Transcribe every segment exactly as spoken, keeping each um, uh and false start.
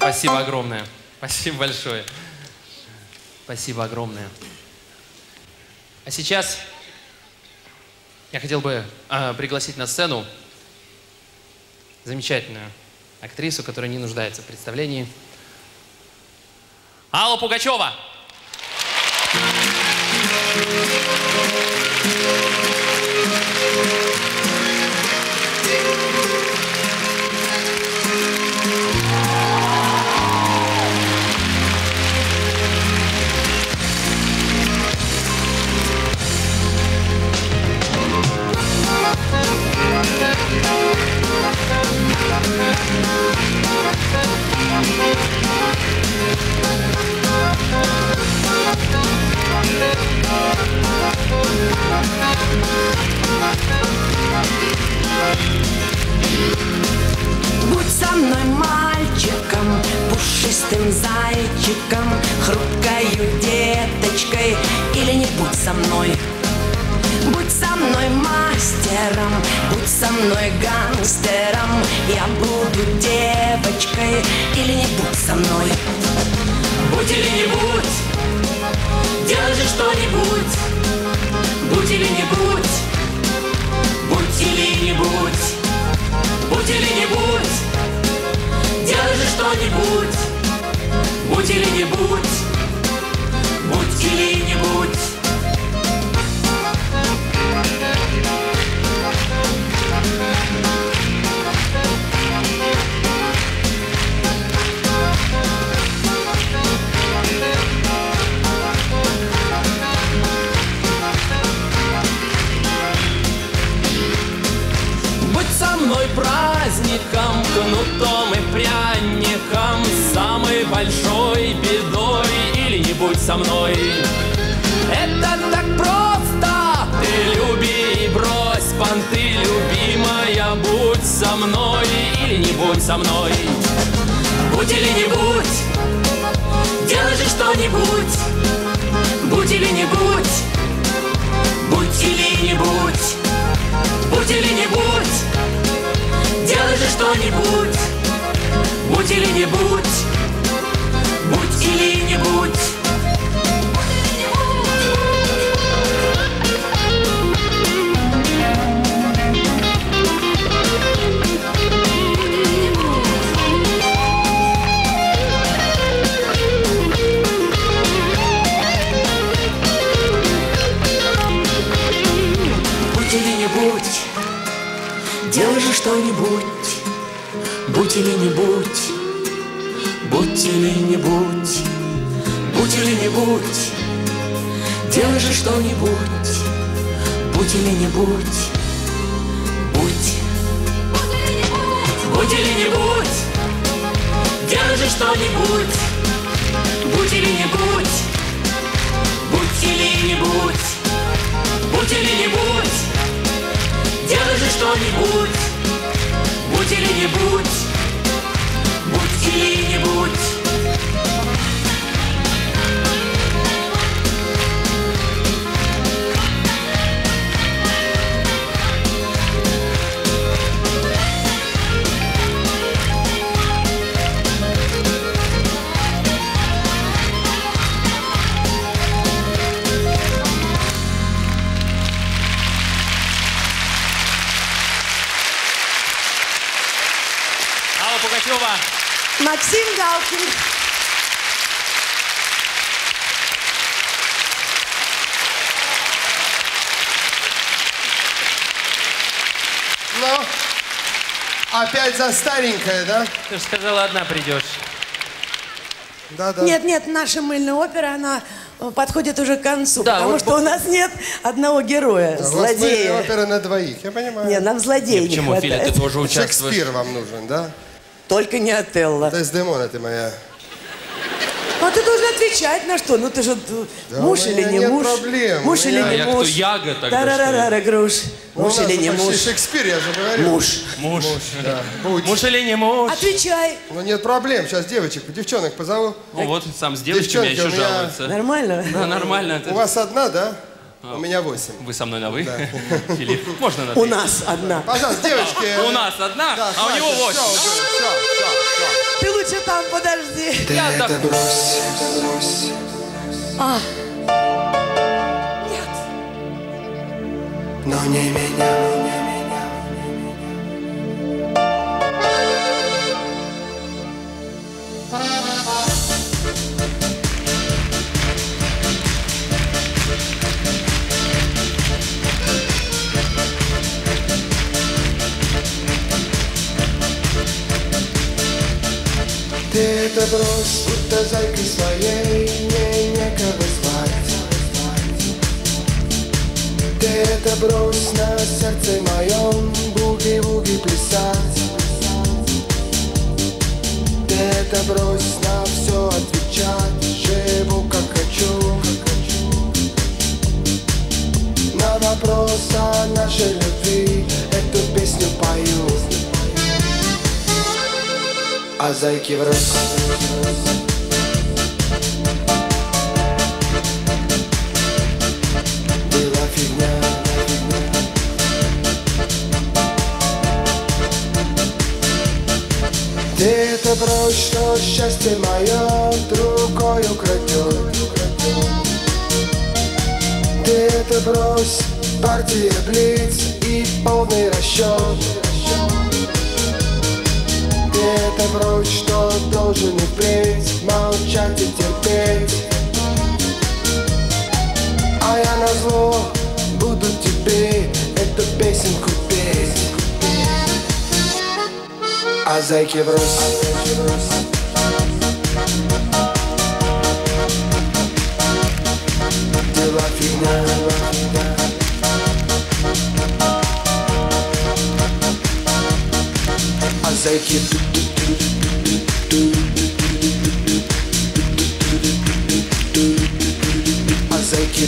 Спасибо огромное. Спасибо большое. Спасибо огромное. А сейчас я хотел бы э, пригласить на сцену замечательную актрису, которая не нуждается в представлении. Алла Пугачева! Будь со мной мальчиком, пушистым зайчиком, хрупкою деточкой, или не будь со мной. Будь со мной мастером, будь со мной гангстером, я буду девочкой, или не будь со мной. Будь или не будь, делай же что-нибудь. Будь или не будь, будь или не будь, будь или не будь, делай же что-нибудь. Будь или не будь, будь или не будь. Со мной праздником, кнутом и пряником, самой большой бедой, или не будь со мной. Это так просто, ты люби и брось понты, любимая, будь со мной, или не будь со мной. Будь или не будь, делай же что-нибудь. Будь или не будь, будь или не будь, будь или не будь, делай же что-нибудь. Будь или не будь, будь или не будь. Будь или не будь, делай же что-нибудь. Будь или не будь, будь или не будь, будь или не будь, делай же что-нибудь. Будь или не будь, будь. Будь или не будь, делай же что-нибудь. Будь или не будь, будь или не будь, будь или не будь, делай же что-нибудь. Будь или не будь, будь или не будь. Пугачева. Максим Галкин. Ну, опять за старенькое, да? Ты же сказала, одна придешь. Да, да. Нет, нет, наша мыльная опера, она подходит уже к концу, Да, потому вот что по- у нас нет одного героя, Да, злодея. у вас опера на двоих, я понимаю. Нет, нам злодея не Почему, Филя, хватает. ты тоже участвуешь? Шекспир вам нужен, да? Только не Отелло. Дездемона ты моя. Ну, ты должен отвечать на что? Ну, ты же Да муж у или меня не нет муж? проблем. Муж У или меня- А не я муж? кто, Яга тогда, Тарарара, груш. Ну, Муж у нас или не почти муж? Шекспир, я же говорю. Муж. Муж. Да, будь. Муж или не муж? Отвечай. Ну нет проблем, сейчас девочек, девчонок позову. Ну вот, сам с девочками Девчонки, еще у меня- жалуется. Нормально? Да, нормально. У вас одна, да? У меня восемь. Вы со мной на «вы», Филипп? Можно на У «ты»? нас одна. Пожалуйста, девочки. У нас одна, Да, а у него хватит, восемь. Все, уже, все, все, все. Ты лучше там подожди. Ты Я это так- брось, брось. А. Нет. Но не меня, не меня. Ты это брось, будто зайкой своей мне некого звать. Ты это брось, на сердце моем буги-буги плясать. Ты это брось, на все отвечать, живу как хочу. На вопрос о нашей любви эту песню пою. А зайки врозь. Была фигня. Ты это брось, что счастье мое другой украдет. Ты это брось, партия блиц и полный расчет. Ты это брось, что должен и впредь молчать и терпеть. А я назло буду тебе эту песенку петь. А зайки врозь. Дела фигня. А зайки. А зайки.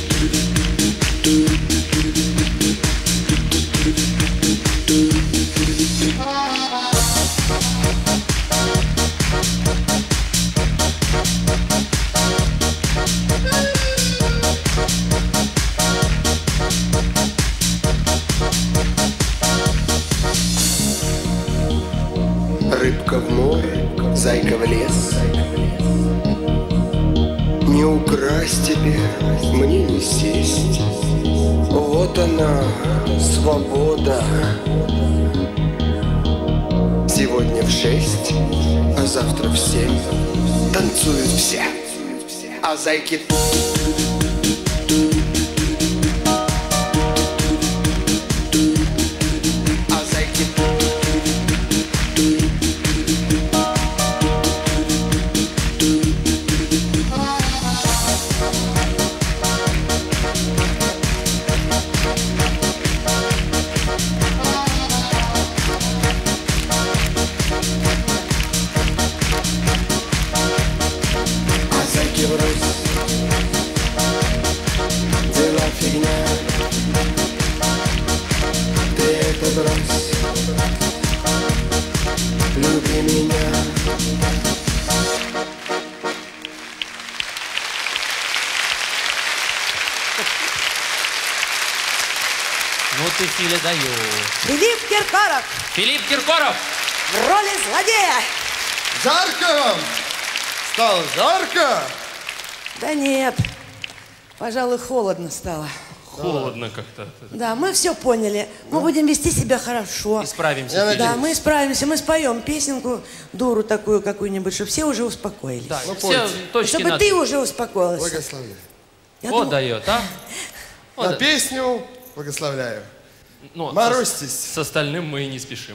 Рыбка в море, зайка в лес. Не украсть тебе, мне не сесть. Вот она, свобода. Сегодня в шесть, а завтра в семь танцуют все. А зайки А зайки дела фигня. Ты это брось, люби меня. Ну ты, Филя, даешь. Филипп Киркоров Филипп Киркоров. в роли злодея. Жарко вам? Стало жарко? Да нет, пожалуй, холодно стало. Холодно как-то. Да, мы все поняли. Мы будем вести себя хорошо. Исправимся. Я Филя. Да, мы справимся, мы споем песенку, дуру такую какую-нибудь, чтобы все уже успокоились. Да, Ну, все пойте. точки Чтобы над... ты уже успокоилась. Благословляю. Я Вот думала- дает, а? Вот На да- песню благословляю. ну, Морозьтесь. С, с остальным мы и не спешим.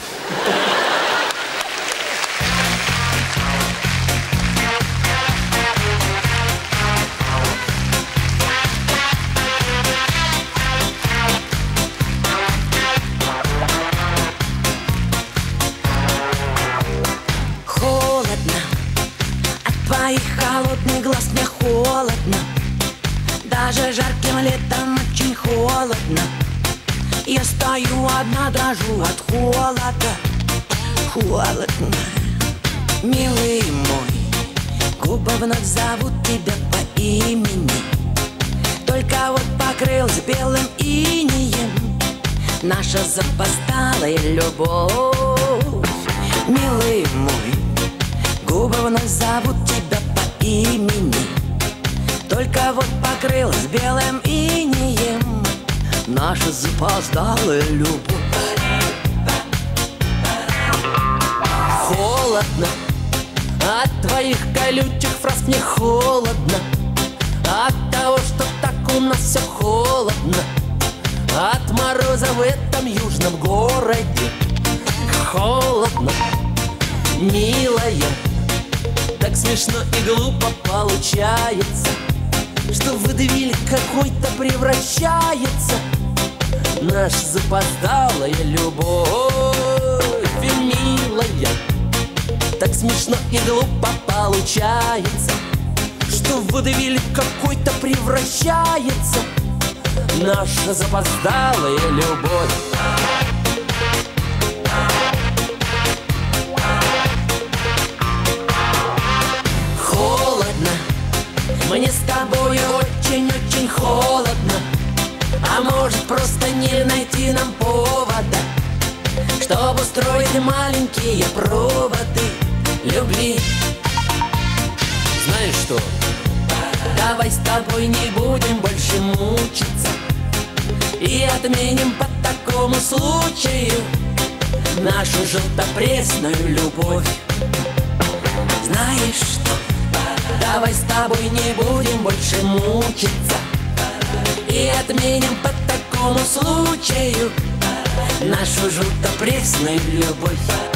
Холодно, от твоих холодных глаз мне холодно. Даже жарким летом очень холодно. Я стою одна, дрожу от холода. Холодно, милый мой, губы вновь зовут тебя по имени. Только вот покрылась белым инеем наша запоздалая любовь. Милый мой, губы вновь зовут тебя по имени. Только вот покрылась белым инеем наша запоздалая любовь. Холодно от твоих колючих фраз, мне холодно от того, что так у нас все холодно, от мороза в этом южном городе. Холодно, милая, так смешно и глупо получается, что в водевиль какой-то превращается наша запоздалая любовь. И, милая, так смешно и глупо получается, что в водевиль какой-то превращается наша запоздалая любовь. Холодно, мне с тобой очень-очень холодно, а может просто не найти нам повода, чтобы устроить маленькие проводы любви. Знаешь что? Давай с тобой не будем больше мучиться и отменим по такому случаю нашу желтопресную любовь. Знаешь что? Давай с тобой не будем больше мучиться и отменим по такому случаю нашу желтопресную любовь.